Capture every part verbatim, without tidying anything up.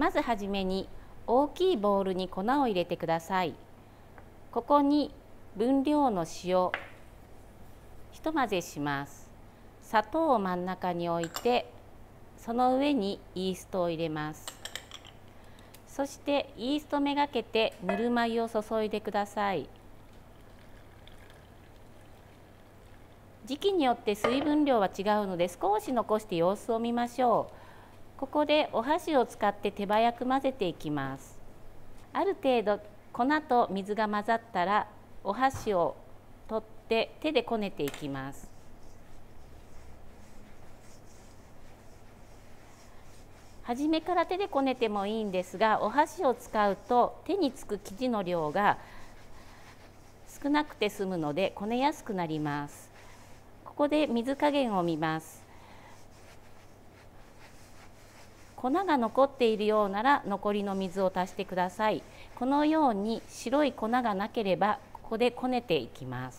まずはじめに大きいボウルに粉を入れてください。ここに分量の塩、ひと混ぜします。砂糖を真ん中に置いて、その上にイーストを入れます。そしてイーストめがけてぬるま湯を注いでください。時期によって水分量は違うので少し残して様子を見ましょう。ここでお箸を使って手早く混ぜていきます。ある程度粉と水が混ざったらお箸を取って手でこねていきます。初めから手でこねてもいいんですが、お箸を使うと手につく生地の量が少なくて済むのでこねやすくなります。ここで水加減を見ます。粉が残っているようなら残りの水を足してください。このように白い粉がなければここでこねていきます。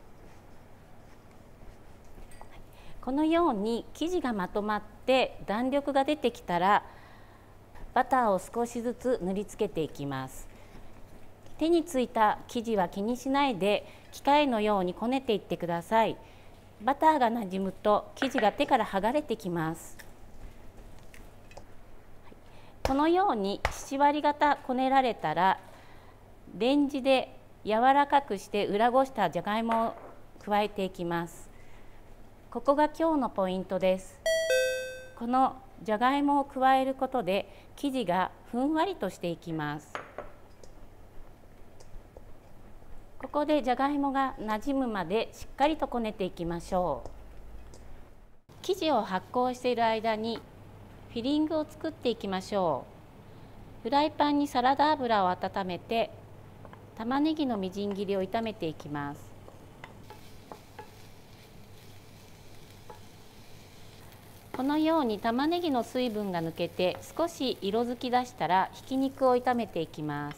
このように生地がまとまって弾力が出てきたらバターを少しずつ塗りつけていきます。手についた生地は気にしないで機械のようにこねていってください。バターがなじむと生地が手から剥がれてきます。このようにしち割方こねられたらレンジで柔らかくして裏ごしたじゃがいもを加えていきます。ここが今日のポイントです。このじゃがいもを加えることで生地がふんわりとしていきます。ここでじゃがいもがなじむまでしっかりとこねていきましょう。生地を発酵している間にフィリングを作っていきましょう。フライパンにサラダ油を温めて玉ねぎのみじん切りを炒めていきます。このように玉ねぎの水分が抜けて少し色づき出したらひき肉を炒めていきます。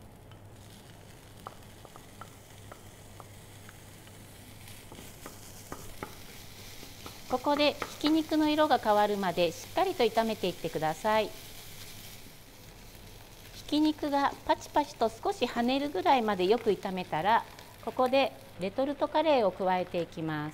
ここでひき肉の色が変わるまでしっかりと炒めていってください。ひき肉がパチパチと少し跳ねるぐらいまでよく炒めたら、ここでレトルトカレーを加えていきます。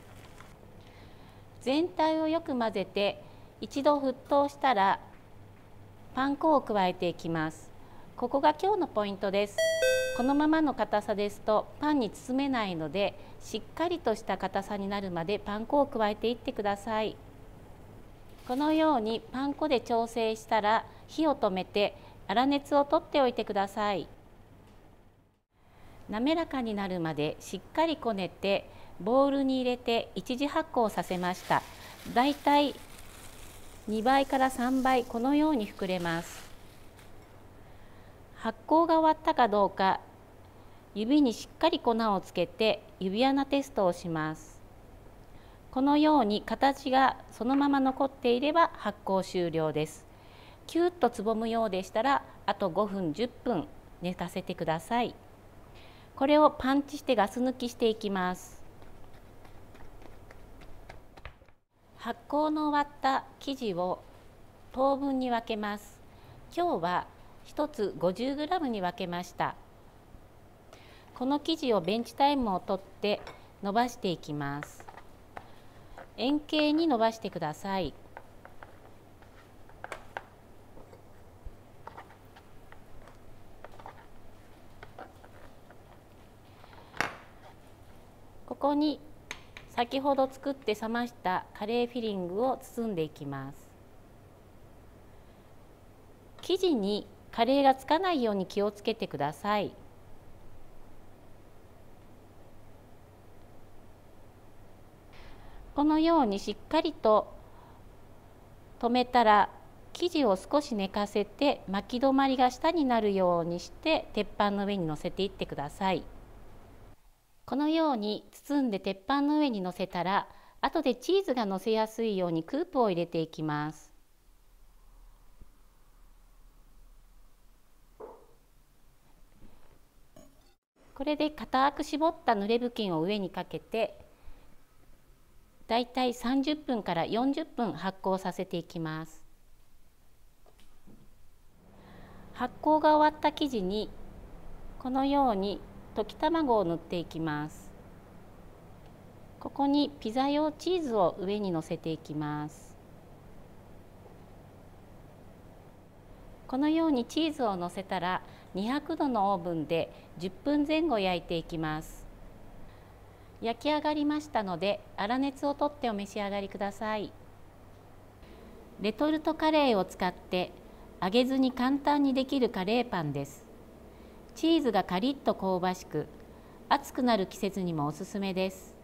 全体をよく混ぜて一度沸騰したらパン粉を加えていきます。ここが今日のポイントです。このままの硬さですとパンに包めないので、しっかりとした硬さになるまでパン粉を加えていってください。このようにパン粉で調整したら火を止めて粗熱を取っておいてください。滑らかになるまでしっかりこねてボウルに入れて一次発酵させました。だいたいにばいからさんばいこのように膨れます。発酵が終わったかどうか指にしっかり粉をつけて指穴テストをします。このように形がそのまま残っていれば発酵終了です。キュッとつぼむようでしたらあとごふんじゅっぷん寝かせてください。これをパンチしてガス抜きしていきます。発酵の終わった生地を等分に分けます。今日はひとつ ごじゅうグラム に分けました。この生地をベンチタイムをとって伸ばしていきます。円形に伸ばしてください。ここに先ほど作って冷ましたカレーフィリングを包んでいきます。生地にカレーがつかないように気をつけてください。このようにしっかりと留めたら生地を少し寝かせて巻き止まりが下になるようにして鉄板の上に乗せていってください。このように包んで鉄板の上に乗せたら後でチーズが乗せやすいようにクープを入れていきます。これで固く絞った濡れ布巾を上にかけてだいたいさんじゅっぷんからよんじゅっぷん発酵させていきます。 発酵が終わった生地にこのように溶き卵を塗っていきます。ここにピザ用チーズを上にのせていきます。このようにチーズをのせたらにひゃくどのオーブンでじゅっぷんぜん後焼いていきます。焼き上がりましたので粗熱をとってお召し上がりください。レトルトカレーを使って揚げずに簡単にできるカレーパンです。チーズがカリッと香ばしく、暑くなる季節にもおすすめです。